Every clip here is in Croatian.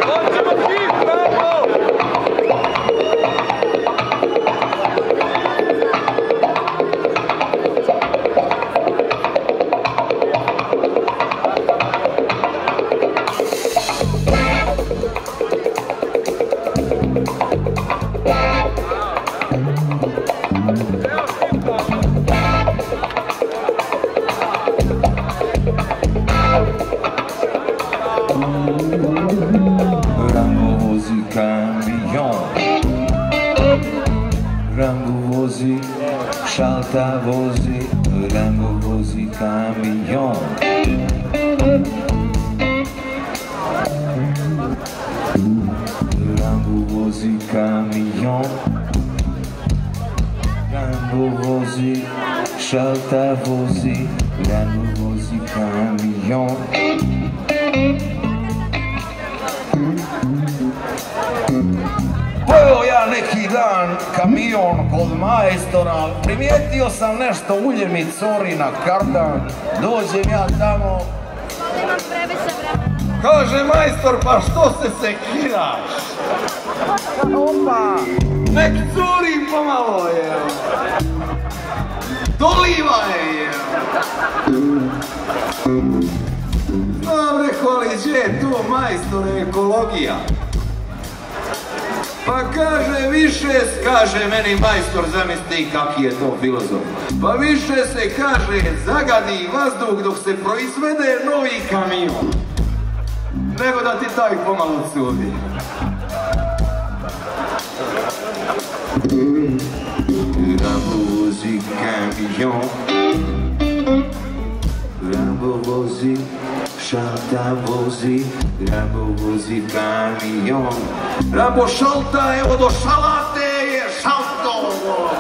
Rambo vozi, Šalta vozi, Rambo vozi kamion. Rambo vozi kamion. Rambo vozi, Šalta vozi, Rambo vozi kamion. Pojeo ja neki dan kamion kod majstora, primijetio sam nešto ulje mi cori na kardan, dođem ja tamo, kaže majstor, pa što se sekiraš? Opa, nek curi pomalo je, doliva je. Znam, rekao, ali gdje je to majstore ekologija? Pa kaže, više, kaže meni majstor, zamisli kaki je to filozof. Pa više se, kaže, zagadi vazduh dok se proizvede novi kamion, nego da ti taj pomalo cudi. Rambo vozi kamion, Rambo vozi, Šalta vozi, Rambo vozi kamion. Rambo Šalta, evo do šalate je šaltovo.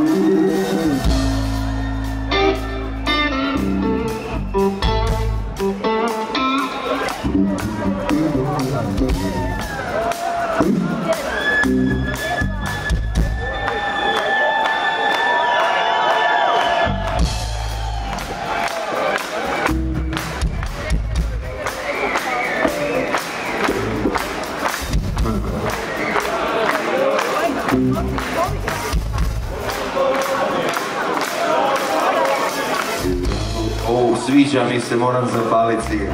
Sviđa mi se, moram zapaliti cigaret.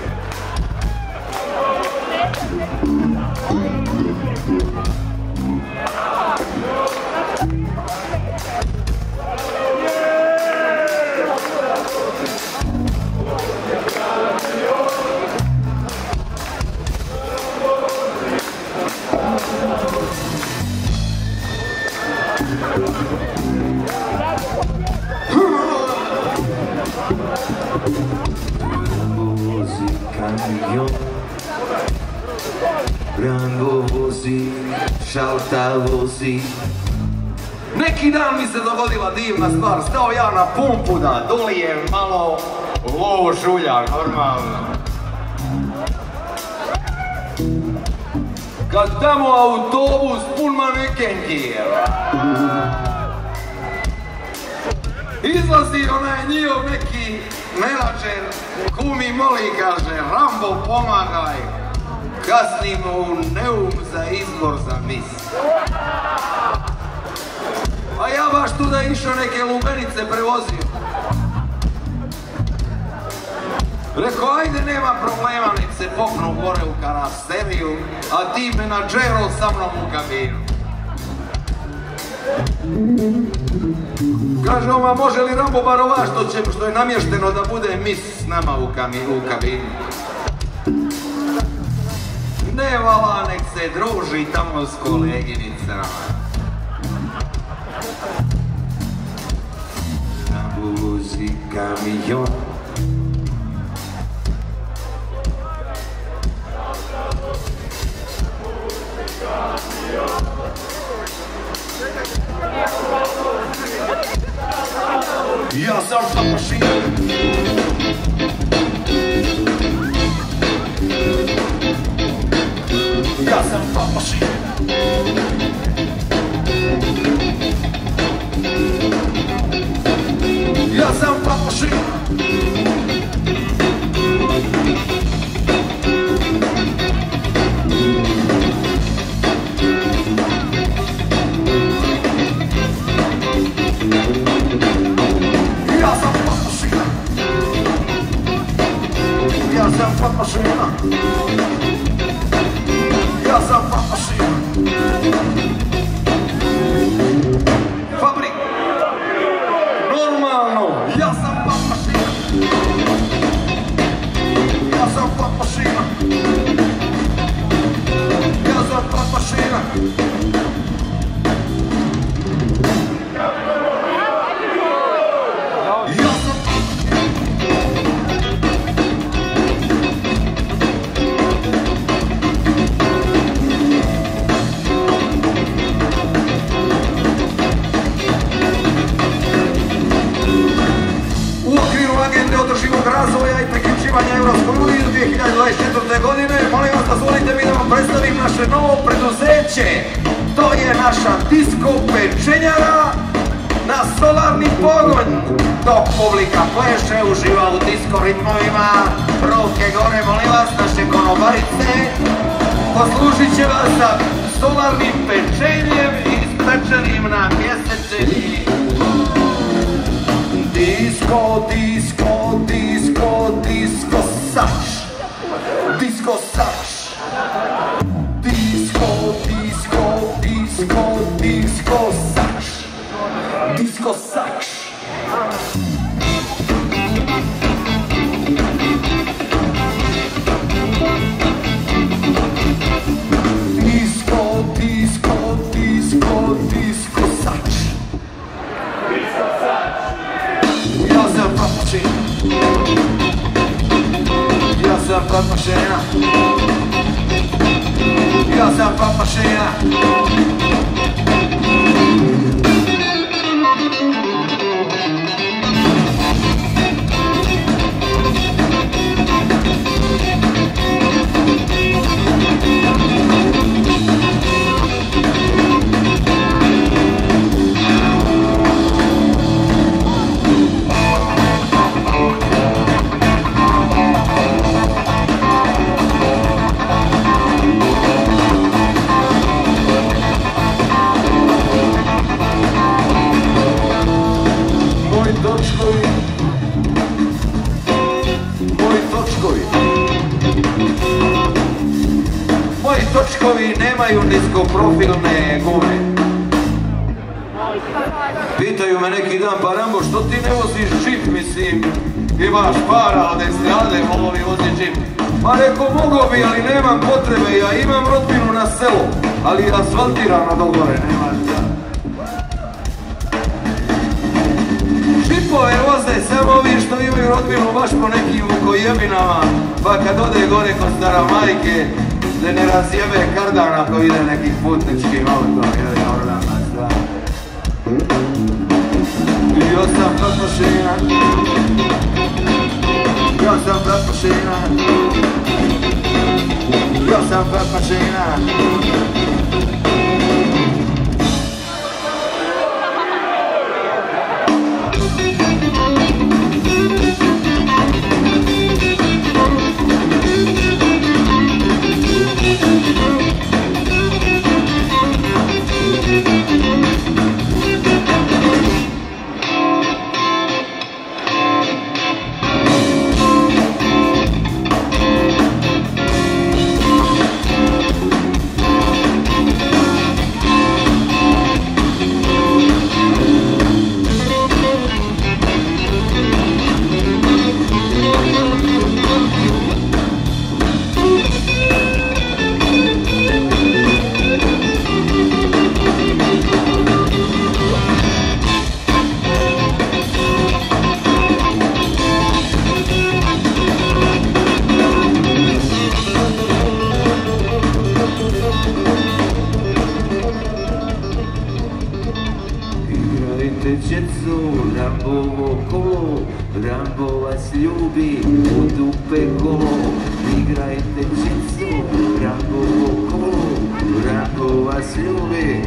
Rambo vozi, Šalta vozi. Neki dan mi se dogodila divna stvar, stao ja na pumpu da dolijem malo lovo žulja, normalno. Kad tamo autobus pun manekenki, izlazi onaj njihov neki menadžer, kumi moli, kaže, Rambo pomagaj, kasnimo u Neum za izbor za mis. A ja baš tu da išao neke lubenice prevozio. Rekao, ajde, nema problema, nek se popnu gore u karoseriju, a ti menadžero sa mnom u kabinu. Kaže, oma, može li Rambo bar ova što je namješteno da bude mis s nama u kabinu? Ne vala, nek se druži tamo s koleginicama. Rambo vozi kamion. Ja sam papašina. Ja sam papašina. Ja sam papašina. vam predstavim naše novo preduzeće. To je naša disko pečenjara na solarni pogon. Dok publika pleše, uživa u disko ritmovima. Ruke gore, molim vas, naše konobarice. Poslužit će vas sa solarnim pečenjem ispečenim na mjesečini. Disko, disko, disko, disko sač. Disko sač. Disko, disko, disko, disko sač. Disko sač. Disko, disko, disko, disko sač. Disko sač. Ja sam papašina. Ja sam papašina. Ja sam papašina. Moji točkovi nemaju niskoprofilne gume. Pitaju me neki dan, pa Rambo, što ti ne voziš džip, mislim, imaš para od estrade, mogo bi voziti džip. Pa reko, mogo bi, ali nemam potrebe, ja imam rodbinu na selu, ali je asfaltirano dogore, nema šta. Džipove voze samo ovi što imaju rodbinu baš po nekim vukojebinama, pa kad ode gore kod stara majke, da ne razjebe kardan ako ide nekim putničkim autom, ili normalna stvar. Ja sam papašina. Ja sam papašina. Ja sam papašina. Djecu, Rambovo kolo, Rambo vas ljubi, u dupe kolo. Igrajte djecu, Rambovo kolo, Rambo vas ljubi.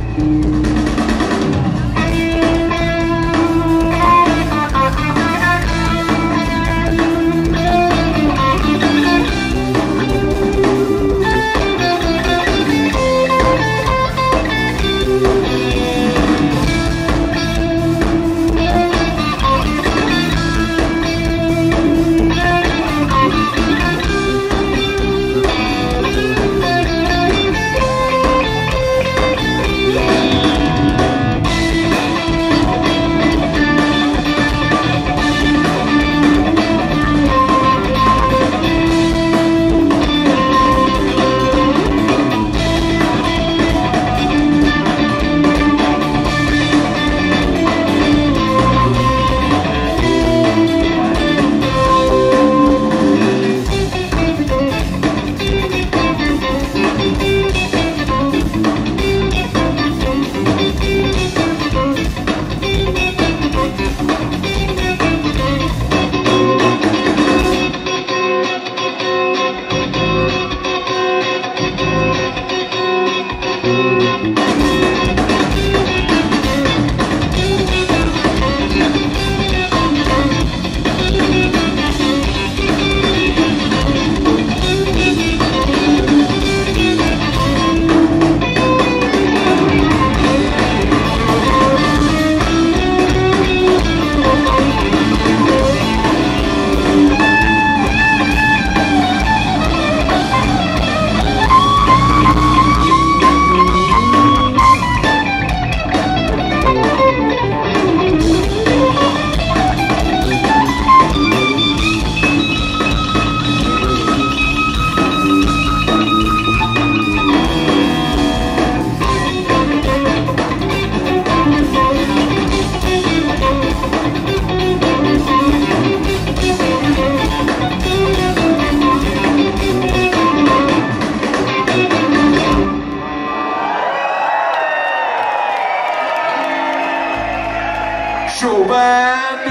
Čuvane,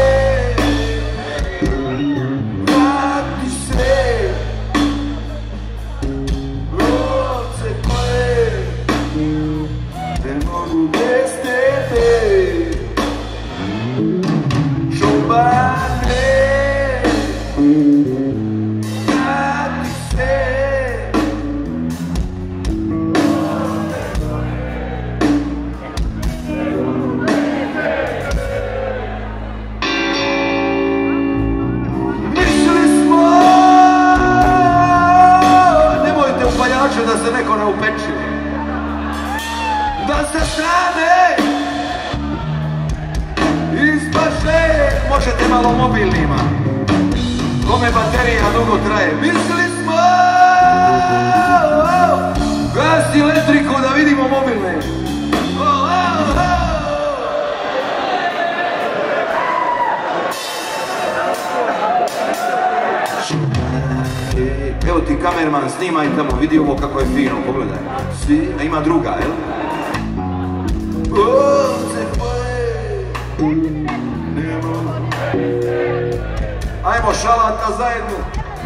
vrati se, ovce koje ne mogu bez tebe. Čuvane, vrati se. Da se neko ne upeči, da se strane ispaše, možete malo mobilnima, kome baterija dugo traje. Mislili smo, gasi elektriku da vidimo mobilne. Evo ti kamerman, snimaj tamo, vidi ovo kako je fino, pogledaj. Svi, a ima druga, jel? Ajmo šalata zajedno.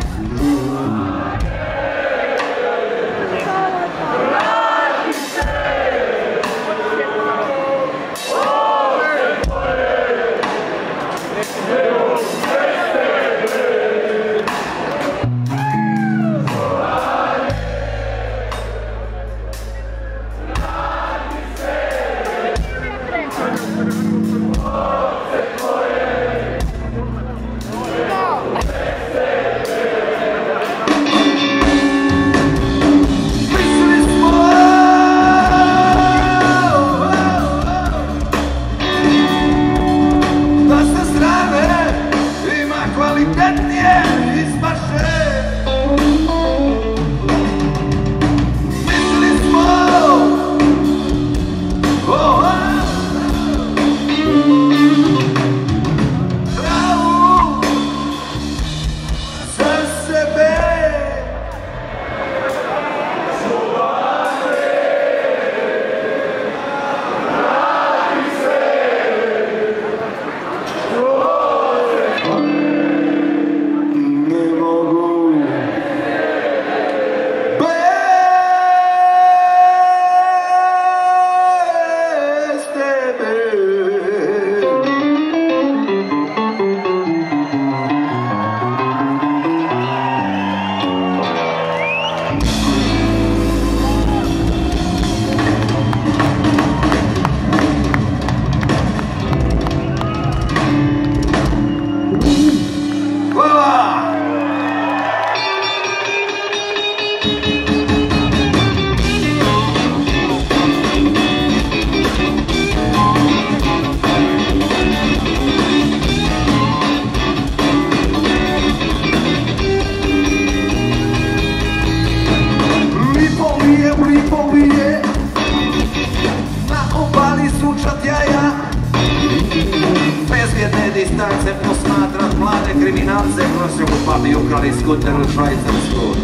Distance posmatrat mlade kriminalce kroz okupali ukrali skuter u Švajcarsku.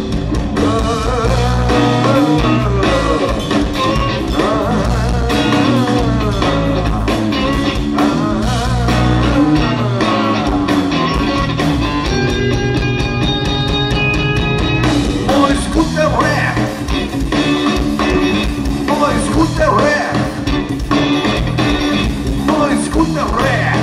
Moj skuter rap, moj skuter rap, moj skuter rap.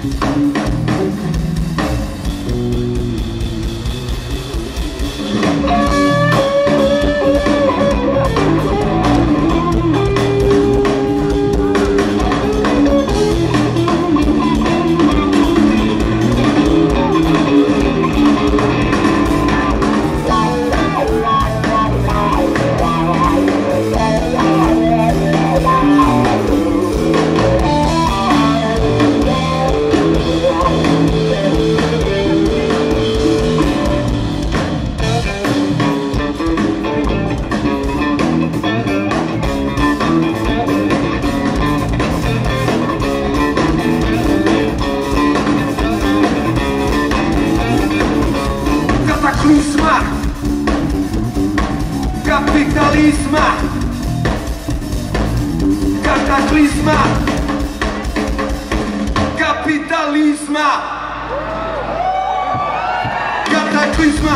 Kapitalizma, kataklizma, kapitalizma, kataklizma,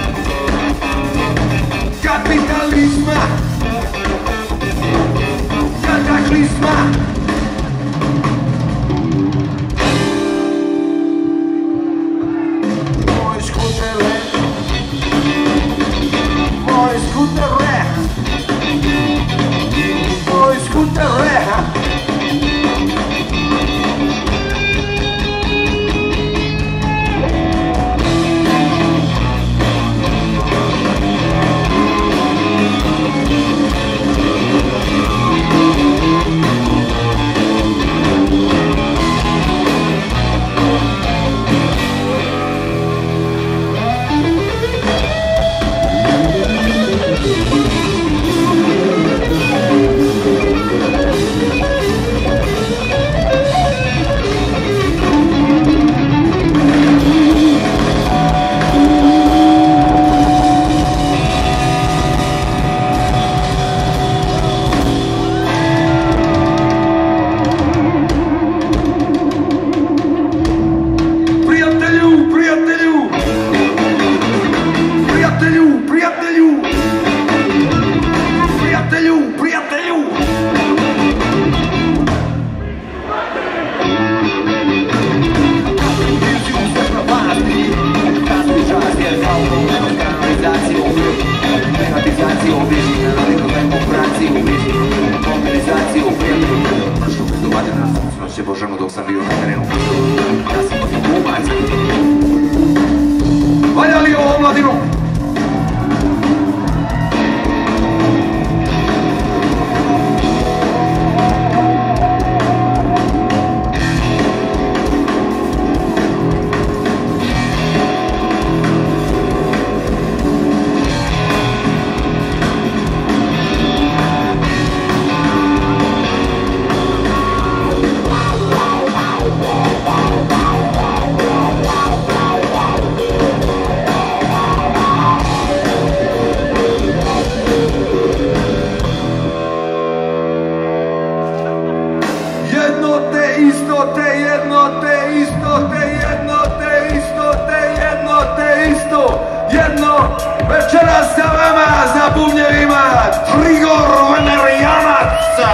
kapitalizma, kataklizma. Moj skuter reha. Božanu dok sam bio na terenu. Ja sam glumac. Valja li ovo omladinu? Večeras sa vama za bubnjevima Trigor Venerijanac.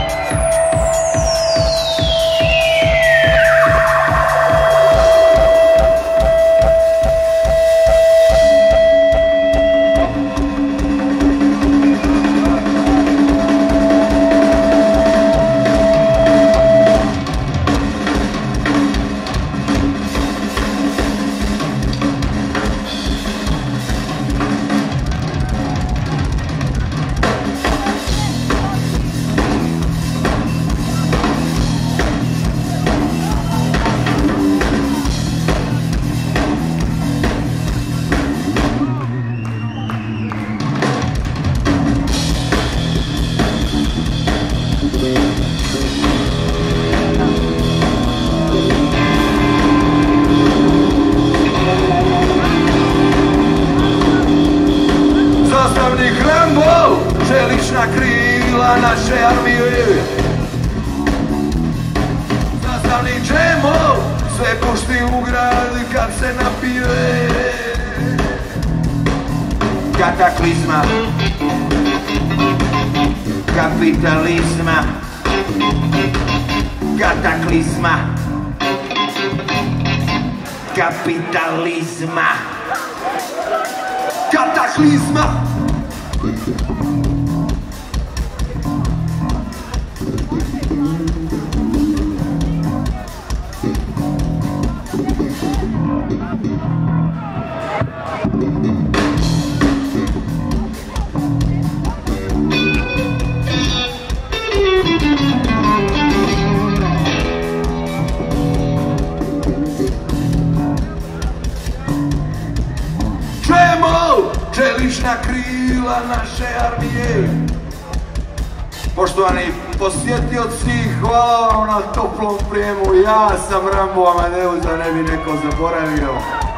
Čelična krila naše armije, zastavni džemo, sve pušti u grad kad se napije. Kataklizma, kapitalizma, kataklizma, kapitalizma, kataklizma. Čelična krila naše armije. Poštovani posjetioci, hvala vam na toplom prijemu. Ja sam Rambo Amadeus, da ne bi neko zaboravio.